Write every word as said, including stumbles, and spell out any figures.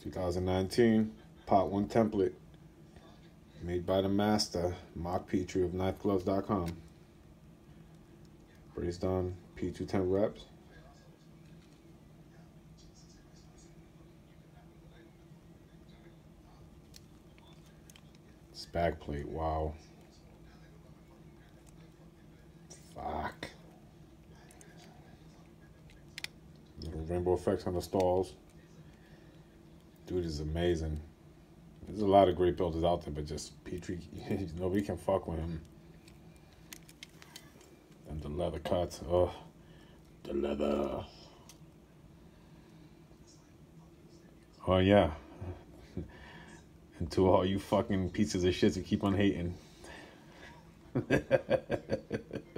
twenty nineteen Pot one template made by the master, Mark Petrie of Knifegloves dot com. Based on P two ten reps. It's back plate, wow. Fuck. Little rainbow effects on the stalls. Dude is amazing. There's a lot of great builders out there, but just Petrie, nobody can fuck with him. And the leather cuts, oh, the leather. Oh yeah. And to all you fucking pieces of shit who keep on hating.